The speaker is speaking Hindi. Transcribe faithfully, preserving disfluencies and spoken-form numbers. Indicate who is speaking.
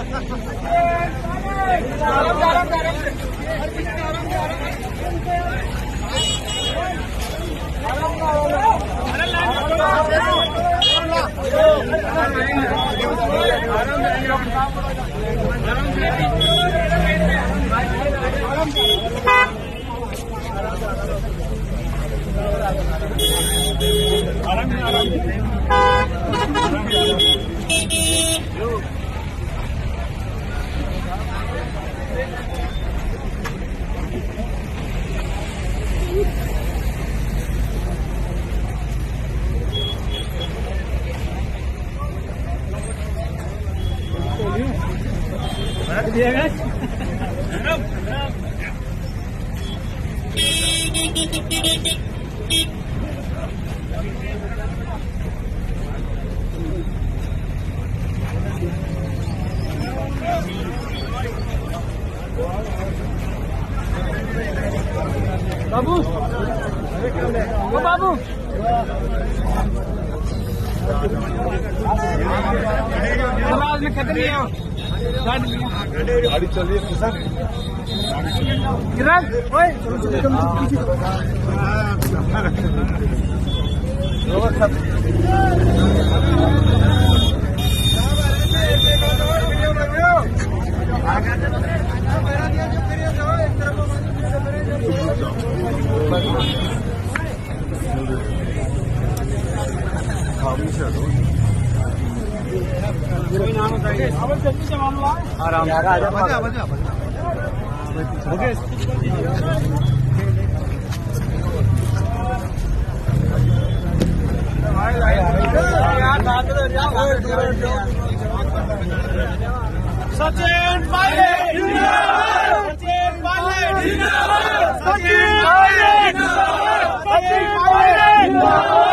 Speaker 1: बाबू ओ बाबू आवाज में खतरे है गाड़ी चल रही है सर किरण ओए आराम सचिन पायलट सचिन पायलट सचिन पायलट सचिन पायलट